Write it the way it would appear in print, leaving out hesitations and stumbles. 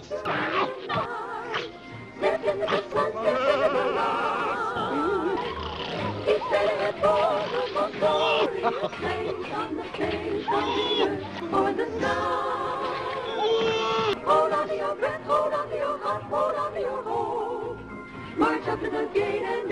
Step in the good one, step in the line. Keep setting it for the most glorious days on the face of the earth or the sky. Hold on to your breath, hold on to your heart, hold on to your hope. March up to the gate and